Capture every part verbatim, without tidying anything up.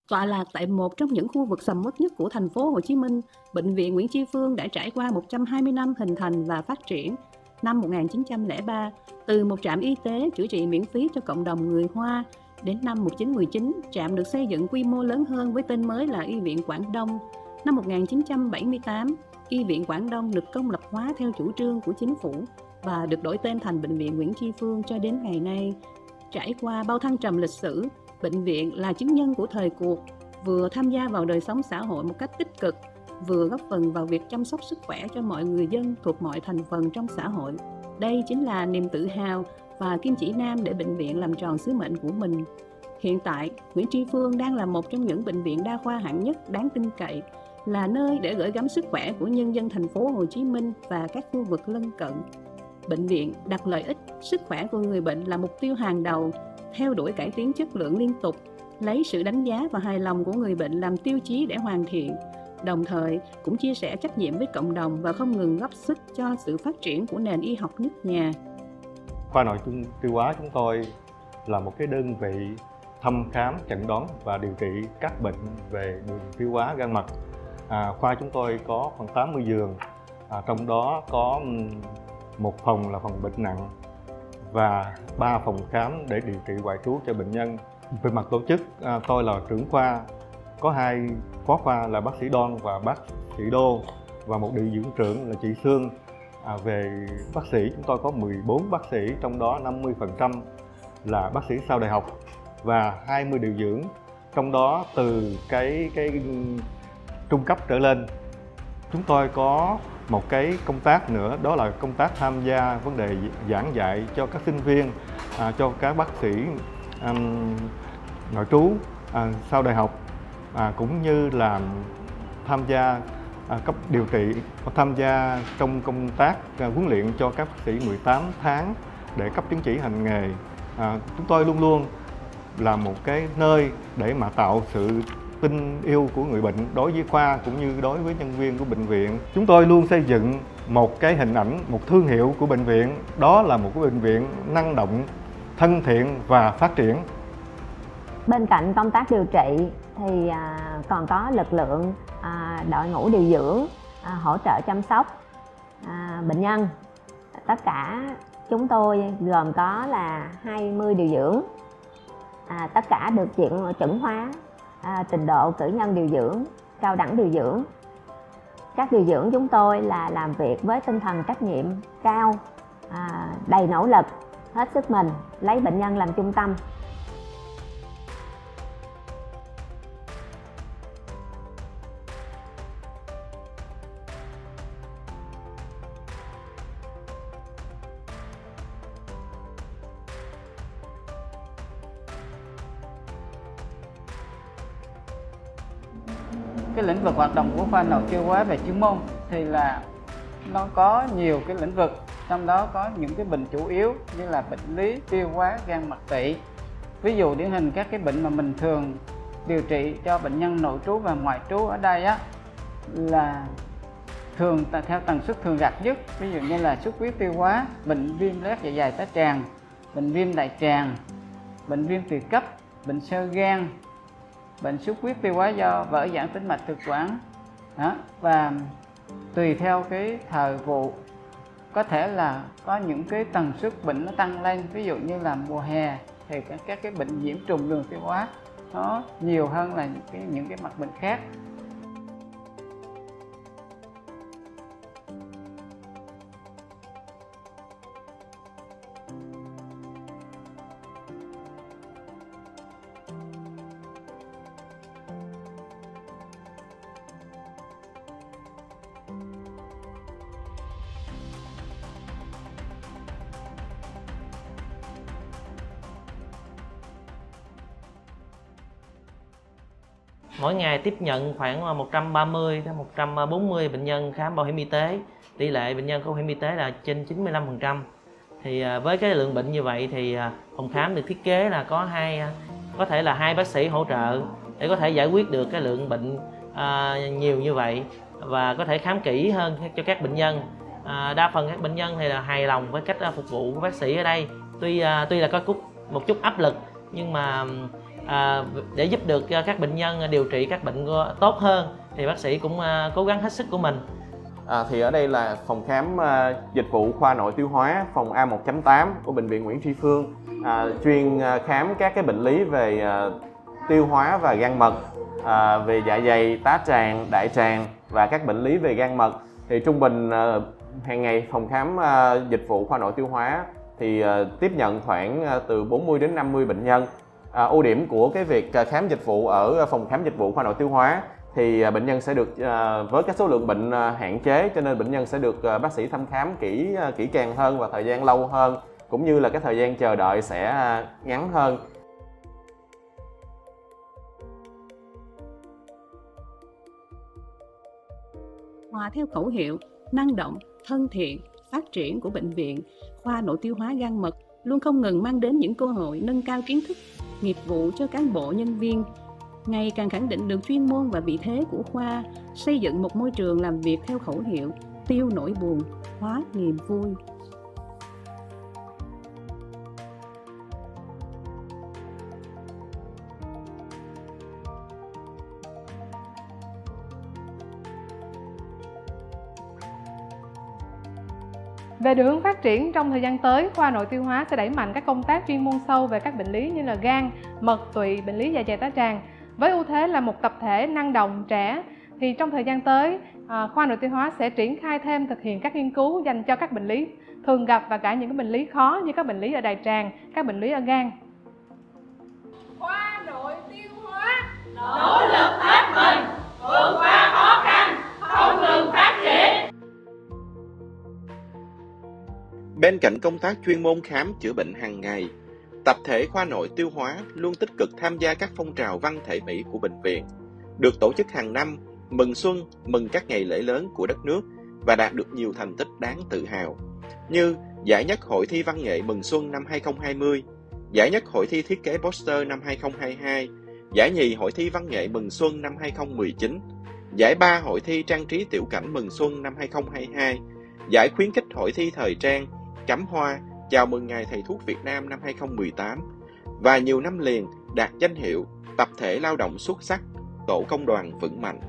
Tọa lạc tại một trong những khu vực sầm uất nhất của thành phố Hồ Chí Minh, Bệnh viện Nguyễn Tri Phương đã trải qua một trăm hai mươi năm hình thành và phát triển. Năm một nghìn chín trăm lẻ ba, từ một trạm y tế chữa trị miễn phí cho cộng đồng người Hoa, đến năm một nghìn chín trăm mười chín, trạm được xây dựng quy mô lớn hơn với tên mới là Y viện Quảng Đông. Năm một nghìn chín trăm bảy mươi tám, Y viện Quảng Đông được công lập hóa theo chủ trương của chính phủ và được đổi tên thành Bệnh viện Nguyễn Tri Phương cho đến ngày nay. Trải qua bao thăng trầm lịch sử, bệnh viện là chứng nhân của thời cuộc, vừa tham gia vào đời sống xã hội một cách tích cực, vừa góp phần vào việc chăm sóc sức khỏe cho mọi người dân thuộc mọi thành phần trong xã hội. Đây chính là niềm tự hào và kim chỉ nam để bệnh viện làm tròn sứ mệnh của mình. Hiện tại, Nguyễn Tri Phương đang là một trong những bệnh viện đa khoa hạng nhất đáng tin cậy, là nơi để gửi gắm sức khỏe của nhân dân thành phố Hồ Chí Minh và các khu vực lân cận. Bệnh viện đặt lợi ích, sức khỏe của người bệnh là mục tiêu hàng đầu, theo đuổi cải tiến chất lượng liên tục, lấy sự đánh giá và hài lòng của người bệnh làm tiêu chí để hoàn thiện, đồng thời cũng chia sẻ trách nhiệm với cộng đồng và không ngừng góp sức cho sự phát triển của nền y học nước nhà. Khoa nội tiêu hóa chúng tôi là một cái đơn vị thăm khám, chẩn đoán và điều trị các bệnh về đường tiêu hóa gan mật. À, khoa chúng tôi có khoảng tám mươi giường, à, trong đó có một phòng là phòng bệnh nặng và ba phòng khám để điều trị ngoại trú cho bệnh nhân. Về mặt tổ chức, à, tôi là trưởng khoa, có hai phó khoa là bác sĩ Đoan và bác sĩ Đô và một điều dưỡng trưởng là chị Sương. À, về bác sĩ chúng tôi có mười bốn bác sĩ, trong đó năm mươi phần trăm là bác sĩ sau đại học và hai mươi điều dưỡng, trong đó từ cái cái trung cấp trở lên. Chúng tôi có một cái công tác nữa, đó là công tác tham gia vấn đề giảng dạy cho các sinh viên, à, cho các bác sĩ um, nội trú à, sau đại học, à, cũng như là tham gia à, cấp điều trị, tham gia trong công tác à, huấn luyện cho các bác sĩ mười tám tháng để cấp chứng chỉ hành nghề. À, chúng tôi luôn luôn là một cái nơi để mà tạo sự tin yêu của người bệnh đối với khoa cũng như đối với nhân viên của bệnh viện. Chúng tôi luôn xây dựng một cái hình ảnh, một thương hiệu của bệnh viện, đó là một cái bệnh viện năng động, thân thiện và phát triển. Bên cạnh công tác điều trị thì à, còn có lực lượng à, đội ngũ điều dưỡng à, hỗ trợ chăm sóc à, bệnh nhân. Tất cả chúng tôi gồm có là hai mươi điều dưỡng, à, tất cả được chuyển chuẩn hóa à, trình độ cử nhân điều dưỡng, cao đẳng điều dưỡng. Các điều dưỡng chúng tôi là làm việc với tinh thần trách nhiệm cao, à, đầy nỗ lực, hết sức mình, lấy bệnh nhân làm trung tâm. Cái lĩnh vực hoạt động của khoa nội tiêu hóa về chuyên môn thì là nó có nhiều cái lĩnh vực, trong đó có những cái bệnh chủ yếu như là bệnh lý tiêu hóa gan mật tỵ. Ví dụ điển hình các cái bệnh mà mình thường điều trị cho bệnh nhân nội trú và ngoại trú ở đây á, là thường theo tần suất thường gặp nhất, ví dụ như là xuất huyết tiêu hóa, bệnh viêm loét dạ dày tá tràng, bệnh viêm đại tràng, bệnh viêm tụy cấp, bệnh xơ gan, bệnh xuất huyết tiêu hóa do vỡ giãn tĩnh mạch thực quản. Đó. Và tùy theo cái thời vụ có thể là có những cái tần suất bệnh nó tăng lên, ví dụ như là mùa hè thì các, các cái bệnh nhiễm trùng đường tiêu hóa nó nhiều hơn là những cái, những cái mặt bệnh khác. Mỗi ngày tiếp nhận khoảng một trăm ba mươi đến một trăm bốn mươi bệnh nhân khám bảo hiểm y tế. Tỷ lệ bệnh nhân có bảo hiểm y tế là trên chín mươi lăm phần trăm. Thì với cái lượng bệnh như vậy thì phòng khám được thiết kế là có hai có thể là hai bác sĩ hỗ trợ để có thể giải quyết được cái lượng bệnh à, nhiều như vậy và có thể khám kỹ hơn cho các bệnh nhân. À, đa phần các bệnh nhân thì là hài lòng với cách phục vụ của bác sĩ ở đây. Tuy à, tuy là có một chút áp lực nhưng mà à, để giúp được các bệnh nhân điều trị các bệnh tốt hơn thì bác sĩ cũng à, cố gắng hết sức của mình. À, thì ở đây là phòng khám uh, dịch vụ khoa nội tiêu hóa phòng A một chấm tám của bệnh viện Nguyễn Tri Phương, à, chuyên uh, khám các cái bệnh lý về uh, tiêu hóa và gan mật, à, về dạ dày, tá tràng, đại tràng và các bệnh lý về gan mật. Thì trung bình uh, hàng ngày phòng khám uh, dịch vụ khoa nội tiêu hóa thì uh, tiếp nhận khoảng uh, từ bốn mươi đến năm mươi bệnh nhân. À, ưu điểm của cái việc uh, khám dịch vụ ở phòng khám dịch vụ khoa nội tiêu hóa thì uh, bệnh nhân sẽ được uh, với cái số lượng bệnh uh, hạn chế, cho nên bệnh nhân sẽ được uh, bác sĩ thăm khám kỹ uh, kỹ càng hơn và thời gian lâu hơn, cũng như là cái thời gian chờ đợi sẽ uh, ngắn hơn. Hòa theo khẩu hiệu năng động, thân thiện, phát triển của bệnh viện, khoa nội tiêu hóa gan mật luôn không ngừng mang đến những cơ hội nâng cao kiến thức, nghiệp vụ cho cán bộ nhân viên, ngày càng khẳng định được chuyên môn và vị thế của khoa, xây dựng một môi trường làm việc theo khẩu hiệu tiêu nỗi buồn, hóa niềm vui. Về định hướng phát triển trong thời gian tới, khoa nội tiêu hóa sẽ đẩy mạnh các công tác chuyên môn sâu về các bệnh lý như là gan, mật, tụy, bệnh lý dạ dày tá tràng. Với ưu thế là một tập thể năng động, trẻ, thì trong thời gian tới, khoa nội tiêu hóa sẽ triển khai thêm thực hiện các nghiên cứu dành cho các bệnh lý thường gặp và cả những bệnh lý khó như các bệnh lý ở đại tràng, các bệnh lý ở gan. Khoa nội tiêu hóa nỗ lực hết mình, vượt qua khó khăn, không ngừng phát triển. Bên cạnh công tác chuyên môn khám chữa bệnh hàng ngày, tập thể khoa nội tiêu hóa luôn tích cực tham gia các phong trào văn thể mỹ của bệnh viện, được tổ chức hàng năm mừng xuân, mừng các ngày lễ lớn của đất nước và đạt được nhiều thành tích đáng tự hào, như giải nhất Hội thi Văn nghệ mừng xuân năm hai không hai không, giải nhất Hội thi thiết kế poster năm hai không hai hai, giải nhì Hội thi Văn nghệ mừng xuân năm hai không một chín, giải ba Hội thi trang trí tiểu cảnh mừng xuân năm hai không hai hai, giải khuyến khích Hội thi thời trang cắm hoa chào mừng Ngày Thầy thuốc Việt Nam năm hai không một tám và nhiều năm liền đạt danh hiệu tập thể lao động xuất sắc, tổ công đoàn vững mạnh.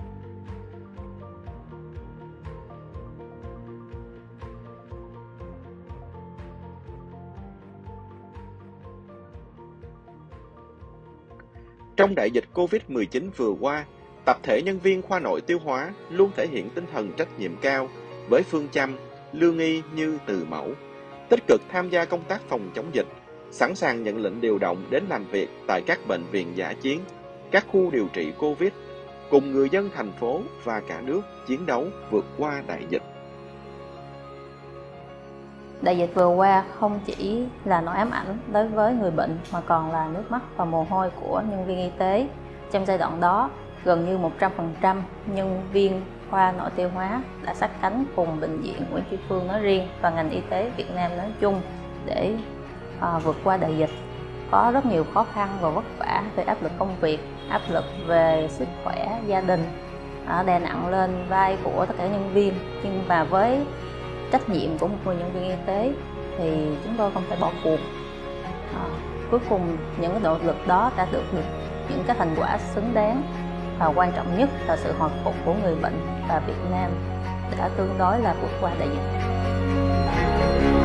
Trong đại dịch Covid mười chín vừa qua, tập thể nhân viên khoa nội tiêu hóa luôn thể hiện tinh thần trách nhiệm cao với phương châm lương y như từ mẫu, tích cực tham gia công tác phòng chống dịch, sẵn sàng nhận lệnh điều động đến làm việc tại các bệnh viện dã chiến, các khu điều trị Covid, cùng người dân thành phố và cả nước chiến đấu vượt qua đại dịch. Đại dịch vừa qua không chỉ là nỗi ám ảnh đối với người bệnh mà còn là nước mắt và mồ hôi của nhân viên y tế. Trong giai đoạn đó, gần như một trăm phần trăm nhân viên khoa nội tiêu hóa đã sát cánh cùng bệnh viện Nguyễn Tri Phương nói riêng và ngành y tế Việt Nam nói chung để à, vượt qua đại dịch. Có rất nhiều khó khăn và vất vả về áp lực công việc, áp lực về sức khỏe, gia đình à, đè nặng lên vai của tất cả nhân viên. Nhưng mà với trách nhiệm của một người nhân viên y tế thì chúng tôi không thể bỏ cuộc. À, cuối cùng những cái nỗ lực đó đã được được những cái thành quả xứng đáng, và quan trọng nhất là sự hồi phục của người bệnh và Việt Nam đã tương đối là vượt qua đại dịch.